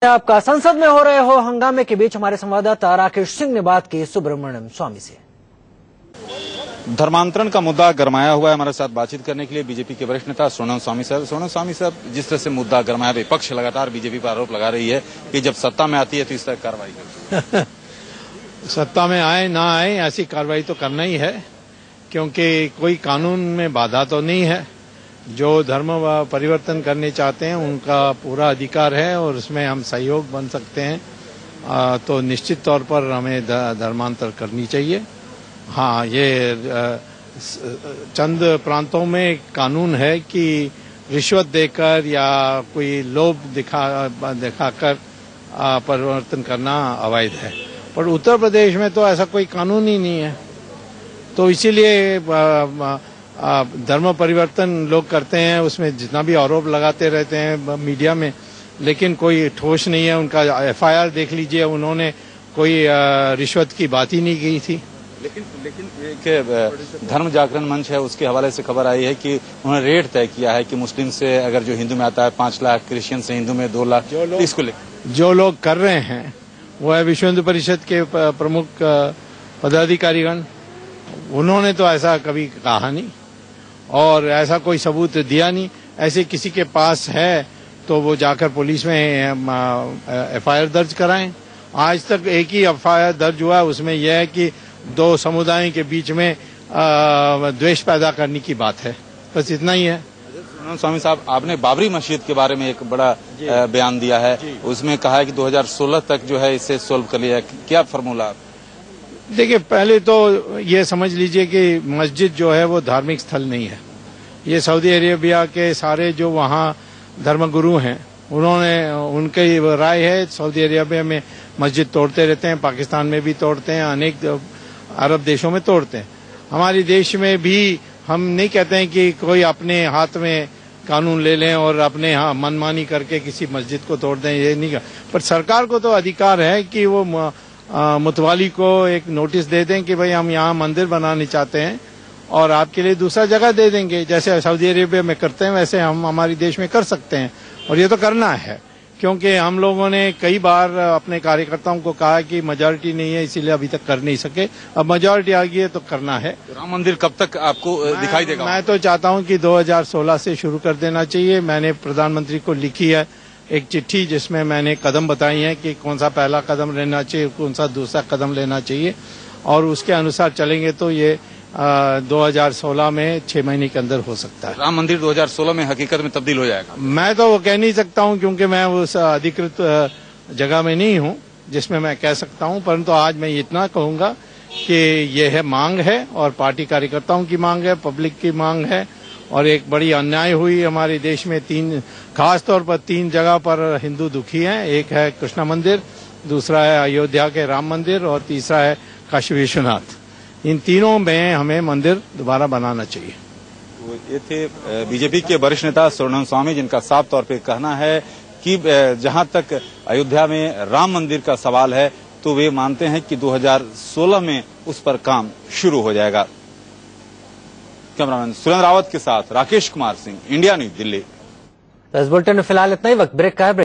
आपका संसद में हो रहे हो हंगामे के बीच हमारे संवाददाता राकेश सिंह ने बात की सुब्रमण्यम स्वामी से। धर्मांतरण का मुद्दा गरमाया हुआ है। हमारे साथ बातचीत करने के लिए बीजेपी के वरिष्ठ नेता सुब्रमण्यम स्वामी साहब। सुब्रमण्यम स्वामी साहब, जिस तरह से मुद्दा गरमाया, विपक्ष लगातार बीजेपी पर आरोप लगा रही है कि जब सत्ता में आती है तो इस तरह कार्रवाई करती है। सत्ता में आए ना आए ऐसी कार्रवाई तो करना ही है, क्योंकि कोई कानून में बाधा तो नहीं है। जो धर्म परिवर्तन करने चाहते हैं उनका पूरा अधिकार है और उसमें हम सहयोग बन सकते हैं। तो निश्चित तौर पर हमें धर्मांतर करनी चाहिए। हाँ, ये चंद प्रांतों में कानून है कि रिश्वत देकर या कोई लोभ दिखाकर परिवर्तन करना अवैध है, पर उत्तर प्रदेश में तो ऐसा कोई कानून ही नहीं है। तो इसीलिए धर्म परिवर्तन लोग करते हैं, उसमें जितना भी आरोप लगाते रहते हैं मीडिया में, लेकिन कोई ठोस नहीं है। उनका एफआईआर देख लीजिए, उन्होंने कोई रिश्वत की बात ही नहीं की थी। लेकिन एक धर्म जागरण मंच है, उसके हवाले से खबर आई है कि उन्होंने रेट तय किया है कि मुस्लिम से अगर जो हिंदू में आता है 5 लाख, क्रिश्चियन से हिंदू में 2 लाख। इसको लेकर जो लोग कर रहे हैं वो है विश्व हिंदू परिषद के प्रमुख पदाधिकारीगण। उन्होंने तो ऐसा कभी कहा नहीं और ऐसा कोई सबूत दिया नहीं। ऐसे किसी के पास है तो वो जाकर पुलिस में एफआईआर दर्ज कराएं। आज तक एक ही एफआईआर दर्ज हुआ है, उसमें यह है कि 2 समुदायों के बीच में द्वेष पैदा करने की बात है, बस इतना ही है। स्वामी साहब, आपने बाबरी मस्जिद के बारे में एक बड़ा बयान दिया है, उसमें कहा है कि 2016 तक जो है इसे सोल्व कर लिया। क्या फॉर्मूला? देखिए, पहले तो ये समझ लीजिए कि मस्जिद जो है वो धार्मिक स्थल नहीं है। ये सऊदी अरेबिया के सारे जो वहाँ धर्मगुरु हैं, उनकी राय है सऊदी अरेबिया में मस्जिद तोड़ते रहते हैं, पाकिस्तान में भी तोड़ते हैं, अनेक अरब देशों में तोड़ते हैं। हमारे देश में भी हम नहीं कहते हैं कि कोई अपने हाथ में कानून ले लें और अपने मनमानी करके किसी मस्जिद को तोड़ दें, ये नहीं। पर सरकार को तो अधिकार है कि वो मुतवाली को एक नोटिस दे दें कि भाई हम यहाँ मंदिर बनाने चाहते हैं और आपके लिए दूसरा जगह दे देंगे। जैसे सऊदी अरेबिया में करते हैं वैसे हम हमारे देश में कर सकते हैं, और ये तो करना है, क्योंकि हम लोगों ने कई बार अपने कार्यकर्ताओं को कहा कि मेजॉरिटी नहीं है इसीलिए अभी तक कर नहीं सके। अब मेजॉरिटी आ गई है तो करना है। राम मंदिर कब तक आपको दिखाई देगा? मैं तो चाहता हूँ कि 2016 से शुरू कर देना चाहिए। मैंने प्रधानमंत्री को लिखी है एक चिट्ठी, जिसमें मैंने कदम बताई हैं कि कौन सा पहला कदम लेना चाहिए, कौन सा दूसरा कदम लेना चाहिए, और उसके अनुसार चलेंगे तो ये 2016 में 6 महीने के अंदर हो सकता है। राम मंदिर 2016 में हकीकत में तब्दील हो जाएगा? मैं तो वो कह नहीं सकता हूँ, क्योंकि मैं उस अधिकृत जगह में नहीं हूँ जिसमें मैं कह सकता हूँ, परंतु आज मैं इतना कहूँगा कि ये है मांग है, और पार्टी कार्यकर्ताओं की मांग है, पब्लिक की मांग है। और एक बड़ी अन्याय हुई हमारे देश में, खास तौर पर 3 जगह पर हिंदू दुखी हैं। एक है कृष्ण मंदिर, दूसरा है अयोध्या के राम मंदिर, और तीसरा है काशी विश्वनाथ। इन तीनों में हमें मंदिर दोबारा बनाना चाहिए। ये थे बीजेपी के वरिष्ठ नेता सुब्रमण्यम स्वामी, जिनका साफ तौर पे कहना है कि जहां तक अयोध्या में राम मंदिर का सवाल है तो वे मानते हैं कि 2016 में उस पर काम शुरू हो जाएगा। कैमरामैन सुरेंद्र रावत के साथ राकेश कुमार सिंह, इंडिया न्यूज, दिल्ली। इस बुलेटिन में फिलहाल इतना ही। वक्त ब्रेक का है।